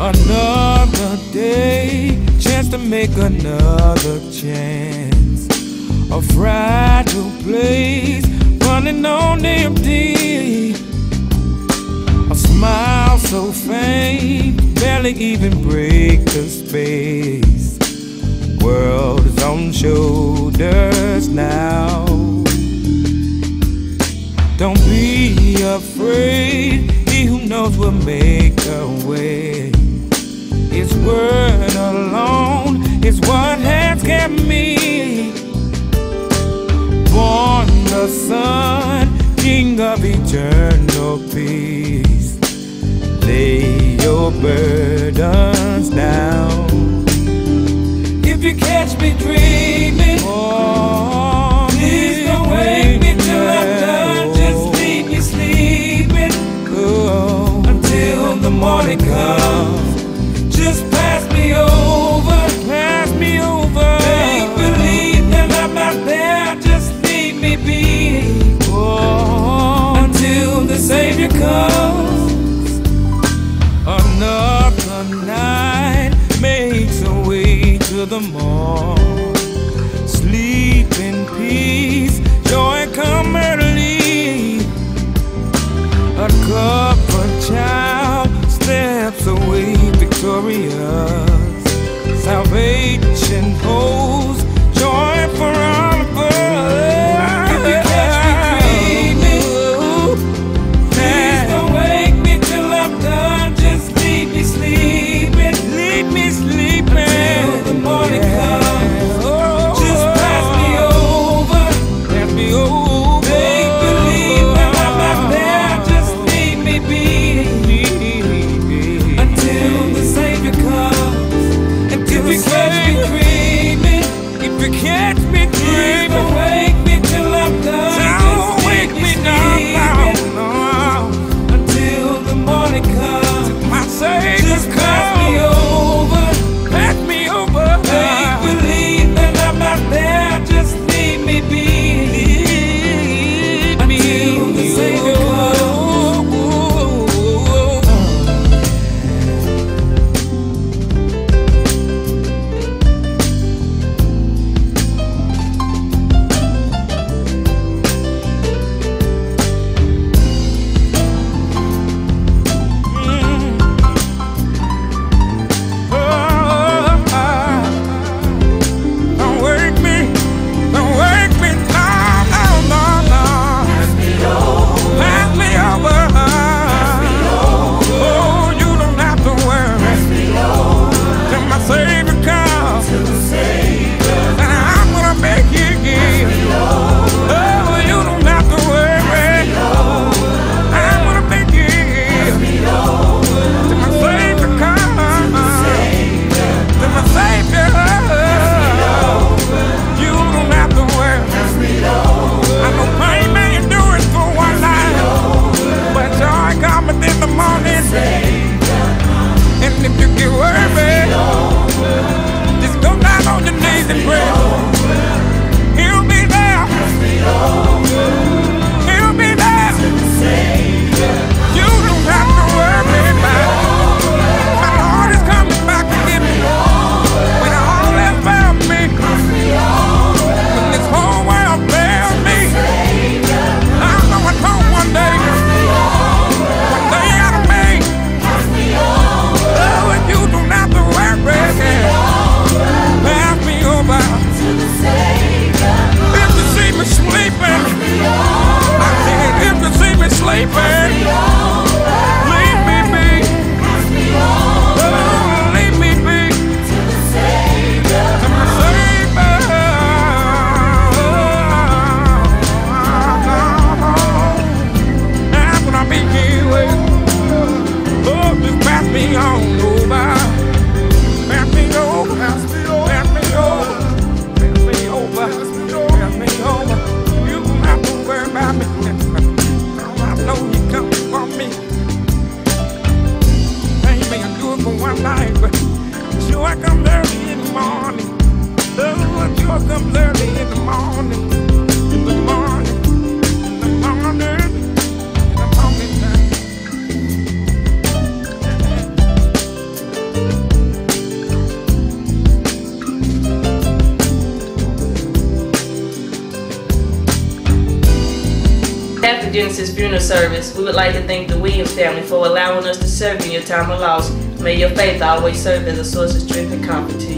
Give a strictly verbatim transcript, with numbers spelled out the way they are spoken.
Another day, chance to make another chance. A fragile place, running on empty. A smile so faint, barely even break the space. World is on shoulders now. Don't be afraid, he who knows will make a way. His word alone is what has kept me. Born the Son, King of eternal peace. Lay your burdens down. If you catch me dreaming, oh, please don't wake me till I'm done. Just leave me sleeping, oh, until the morning comes. Just pass me over, pass me over. Make believe that I'm not there. Just leave me be, oh, until the Savior comes. Another night makes a way to the morn. Sleep in peace, joy come early. A covered child steps away victorious. Salvation holds joy for all of us. If you catch me dreaming, please don't wake me till I'm done. Just leave me sleeping, leave me sleeping until the morning comes. Just pass me over, pass me over. Make believe that I'm not there. Just leave me be until the Savior comes. And if you catch me dreaming, if you catch me dreaming, don't wake me till I'm done. Don't wake me down until the morning comes. My Savior just pass me over, pass me over. Make believe that I'm not there. Just leave me be until the Savior comes. behalf of Genesis Funeral Service, we would like to thank the Williams family for allowing us to serve in your time of loss. May your faith always serve as a source of strength and comfort to you.